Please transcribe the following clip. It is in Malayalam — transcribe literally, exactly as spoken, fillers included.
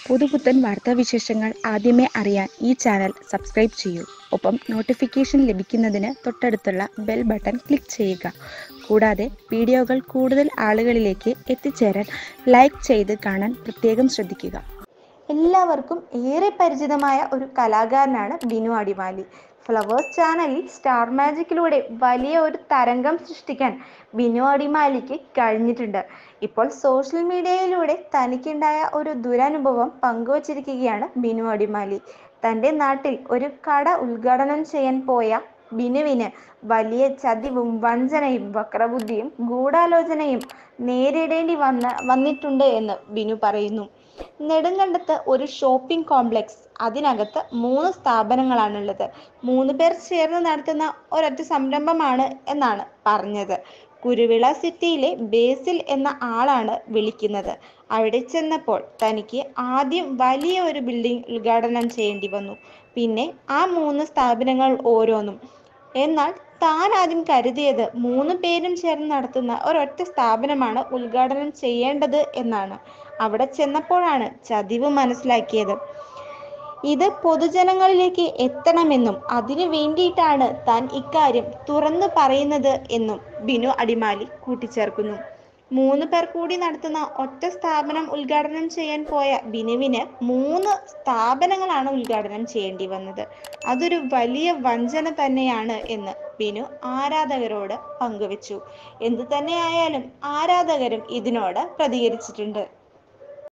പുതുപുത്തൻ വാർത്താവിശേഷങ്ങൾ ആദ്യമേ അറിയാൻ ഈ ചാനൽ സബ്സ്ക്രൈബ് ചെയ്യൂ. ഒപ്പം നോട്ടിഫിക്കേഷൻ ലഭിക്കുന്നതിന് തൊട്ടടുത്തുള്ള ബെൽ ബട്ടൺ ക്ലിക്ക് ചെയ്യുക. കൂടാതെ വീഡിയോകൾ കൂടുതൽ ആളുകളിലേക്ക് എത്തിച്ചേരാൻ ലൈക്ക് ചെയ്ത് കാണാൻ പ്രത്യേകം ശ്രദ്ധിക്കുക. എല്ലാവർക്കും ഏറെ പരിചിതമായ ഒരു കലാകാരനാണ് ബിനു അടിമാലി. ഫ്ലവേഴ്സ് ചാനലിൽ സ്റ്റാർ മാജിക്കിലൂടെ വലിയ ഒരു തരംഗം സൃഷ്ടിക്കാൻ ബിനു അടിമാലിക്ക് കഴിഞ്ഞിട്ടുണ്ട്. ഇപ്പോൾ സോഷ്യൽ മീഡിയയിലൂടെ തനിക്കുണ്ടായ ഒരു ദുരനുഭവം പങ്കുവച്ചിരിക്കുകയാണ് ബിനു അടിമാലി. തൻ്റെ നാട്ടിൽ ഒരു കട ഉദ്ഘാടനം ചെയ്യാൻ പോയ ബിനുവിന് വലിയ ചതിവും വഞ്ചനയും വക്രബുദ്ധിയും ഗൂഢാലോചനയും നേരിടേണ്ടി വന്ന വന്നിട്ടുണ്ട് എന്ന് ബിനു പറയുന്നു. നെടുങ്കണ്ടത്ത് ഒരു ഷോപ്പിംഗ് കോംപ്ലക്സ്, അതിനകത്ത് മൂന്ന് സ്ഥാപനങ്ങളാണുള്ളത്. മൂന്ന് പേർ ചേർന്ന് നടത്തുന്ന ഒരൊറ്റ സംരംഭമാണ് എന്നാണ് പറഞ്ഞത്. കുരുവിള സിറ്റിയിലെ ബേസിൽ എന്ന ആളാണ് വിളിക്കുന്നത്. അവിടെ ചെന്നപ്പോൾ തനിക്ക് ആദ്യം വലിയ ഒരു ബിൽഡിംഗ് ഉദ്ഘാടനം ചെയ്യേണ്ടി വന്നു. പിന്നെ ആ മൂന്ന് സ്ഥാപനങ്ങൾ ഓരോന്നും. എന്നാൽ താൻ ആദ്യം കരുതിയത് മൂന്ന് പേരും ചേർന്ന് നടത്തുന്ന ഒരൊറ്റ സ്ഥാപനമാണ് ഉദ്ഘാടനം ചെയ്യേണ്ടത് എന്നാണ്. അവിടെ ചെന്നപ്പോഴാണ് ചതിവ് മനസ്സിലാക്കിയത്. ഇത് പൊതുജനങ്ങളിലേക്ക് എത്തണമെന്നും അതിനു വേണ്ടിയിട്ടാണ് താൻ ഇക്കാര്യം തുറന്നു പറയുന്നത് എന്നും ബിനു അടിമാലി കൂട്ടിച്ചേർക്കുന്നു. മൂന്ന് പേർ കൂടി നടത്തുന്ന ഒറ്റ സ്ഥാപനം ഉദ്ഘാടനം ചെയ്യാൻ പോയ ബിനുവിന് മൂന്ന് സ്ഥാപനങ്ങളാണ് ഉദ്ഘാടനം ചെയ്യേണ്ടി വന്നത്. അതൊരു വലിയ വഞ്ചന തന്നെയാണ് എന്ന് ബിനു ആരാധകരോട് പങ്കുവച്ചു. എന്തു തന്നെയായാലും ആരാധകരും ഇതിനോട് പ്രതികരിച്ചിട്ടുണ്ട്.